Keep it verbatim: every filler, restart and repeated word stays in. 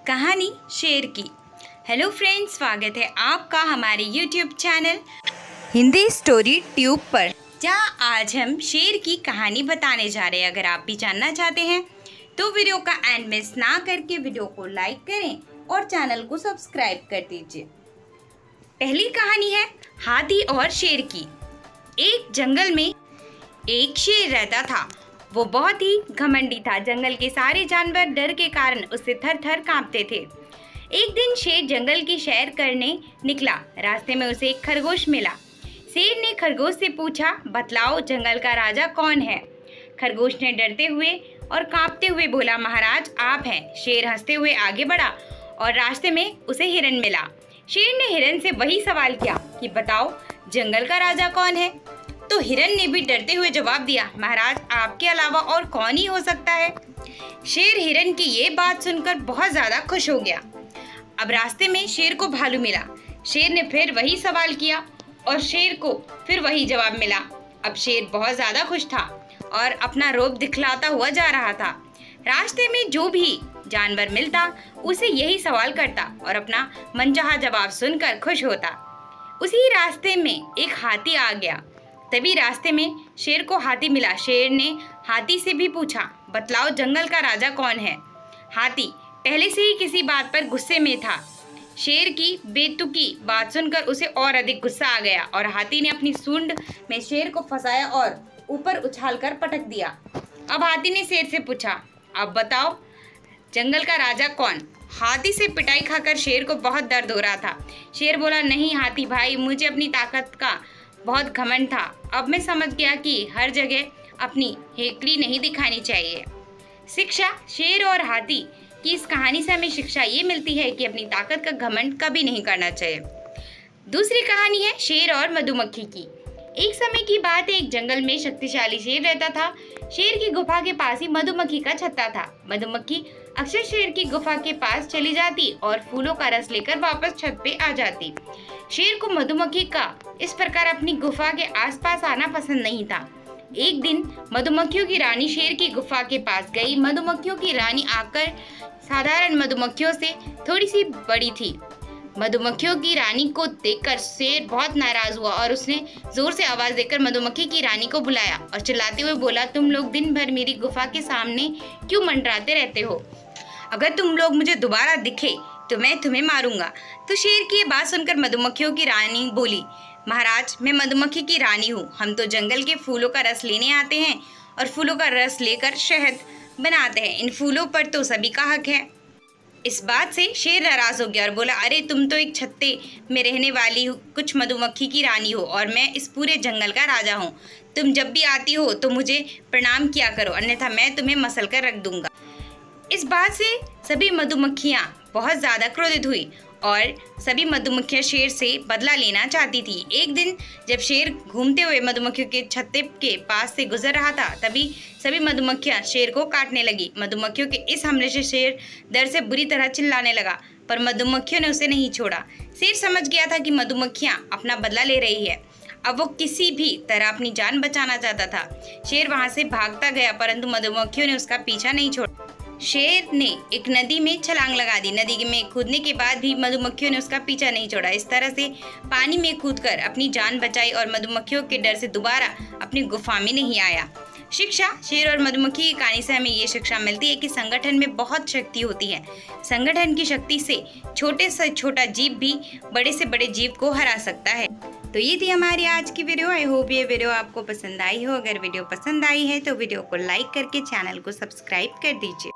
कहानी शेर की। हेलो फ्रेंड्स, स्वागत है आपका हमारे YouTube channel Hindi story tube पर, जहां आज हम शेर की कहानी बताने जा रहे हैं। अगर आप भी जानना चाहते हैं तो वीडियो का एंड मिस ना करके वीडियो को लाइक करें और चैनल को सब्सक्राइब कर दीजिए। पहली कहानी है हाथी और शेर की। एक जंगल में एक शेर रहता था। वो बहुत ही घमंडी था। जंगल के सारे जानवर डर के कारण उससे थर थर कांपते थे। एक दिन शेर जंगल की सैर करने निकला। रास्ते में उसे एक खरगोश मिला। शेर ने खरगोश से पूछा, बतलाओ जंगल का राजा कौन है? खरगोश ने डरते हुए और कांपते हुए बोला, महाराज आप हैं। शेर हंसते हुए आगे बढ़ा और रास्ते में उसे हिरन मिला। शेर ने हिरन से वही सवाल किया कि बताओ जंगल का राजा कौन है? तो हिरन ने भी डरते हुए जवाब दिया, महाराज आपके अलावा और कौन ही हो सकता है? शेर हिरन की ये बात सुनकर बहुत ज्यादा खुश हो गया। अब रास्ते में शेर को भालू मिला। शेर ने फिर वही सवाल किया और शेर को फिर वही जवाब मिला। अब शेर बहुत ज्यादा खुश था और अपना रोब दिखलाता हुआ जा रहा था। रास्ते में जो भी जानवर मिलता उसे यही सवाल करता और अपना मनचाहा जवाब सुनकर खुश होता। उसी रास्ते में एक हाथी आ गया। तभी रास्ते में शेर को हाथी मिला। शेर ने हाथी से भी पूछा, बतलाओ जंगल का राजा कौन है? हाथी पहले से ही किसी बात पर गुस्से में था। शेर की बेतुकी बात सुनकर उसे और अधिक गुस्सा आ गया और हाथी ने अपनी सूंड में शेर को फंसाया और ऊपर उछालकर पटक दिया। अब हाथी ने शेर से पूछा, अब बताओ जंगल का राजा कौन? हाथी से पिटाई खाकर शेर को बहुत दर्द हो रहा था। शेर बोला, नहीं हाथी भाई, मुझे अपनी ताकत का बहुत घमंड था। अब मैं समझ गया कि हर जगह अपनी हेकड़ी नहीं दिखानी चाहिए। शिक्षा। शेर और हाथी की इस कहानी से हमें शिक्षा ये मिलती है कि अपनी ताकत का घमंड कभी नहीं करना चाहिए। दूसरी कहानी है शेर और मधुमक्खी की। एक समय की बात है, एक जंगल में शक्तिशाली शेर रहता था। शेर की गुफा के पास ही मधुमक्खी का छत्ता था। मधुमक्खी अक्सर शेर की गुफा के पास चली जाती और फूलों का रस लेकर वापस छत पे आ जाती। शेर को मधुमक्खी का इस प्रकार अपनी गुफा के आसपास आना पसंद नहीं था। एक दिन मधुमक्खियों की रानी शेर की गुफा के पास गई। मधुमक्खियों की रानी आकर साधारण मधुमक्खियों से थोड़ी सी बड़ी थी। मधुमक्खियों की रानी को देखकर शेर बहुत नाराज हुआ और उसने जोर से आवाज देकर मधुमक्खी की रानी को बुलाया और चिल्लाते हुए बोला, तुम लोग दिन भर मेरी गुफा के सामने क्यों मंडराते रहते हो? अगर तुम लोग मुझे दोबारा दिखे तो मैं तुम्हें मारूंगा। तो शेर की ये बात सुनकर मधुमक्खियों की रानी बोली, महाराज मैं मधुमक्खी की रानी हूँ। हम तो जंगल के फूलों का रस लेने आते हैं और फूलों का रस लेकर शहद बनाते हैं। इन फूलों पर तो सभी का हक है। इस बात से शेर नाराज हो गया और बोला, अरे तुम तो एक छत्ते में रहने वाली कुछ मधुमक्खी की रानी हो और मैं इस पूरे जंगल का राजा हूँ। तुम जब भी आती हो तो मुझे प्रणाम किया करो, अन्यथा मैं तुम्हें मसल कर रख दूंगा। इस बात से सभी मधुमक्खियाँ बहुत ज़्यादा क्रोधित हुई और सभी मधुमक्खियाँ शेर से बदला लेना चाहती थी। एक दिन जब शेर घूमते हुए मधुमक्खियों के छत्ते के पास से गुजर रहा था, तभी सभी मधुमक्खियाँ शेर को काटने लगी। मधुमक्खियों के इस हमले से शेर डर से बुरी तरह चिल्लाने लगा, पर मधुमक्खियों ने उसे नहीं छोड़ा। शेर समझ गया था कि मधुमक्खियाँ अपना बदला ले रही है। अब वो किसी भी तरह अपनी जान बचाना चाहता था। शेर वहाँ से भागता गया, परंतु मधुमक्खियों ने उसका पीछा नहीं छोड़ा। शेर ने एक नदी में छलांग लगा दी। नदी में कूदने के बाद भी मधुमक्खियों ने उसका पीछा नहीं छोड़ा। इस तरह से पानी में कूदकर अपनी जान बचाई और मधुमक्खियों के डर से दोबारा अपनी गुफा में नहीं आया। शिक्षा। शेर और मधुमक्खी की कहानी से हमें ये शिक्षा मिलती है कि संगठन में बहुत शक्ति होती है। संगठन की शक्ति से छोटे से छोटा जीव भी बड़े से बड़े जीव को हरा सकता है। तो ये थी हमारी आज की वीडियो। आई होप ये वीडियो आपको पसंद आई हो। अगर वीडियो पसंद आई है तो वीडियो को लाइक करके चैनल को सब्सक्राइब कर दीजिए।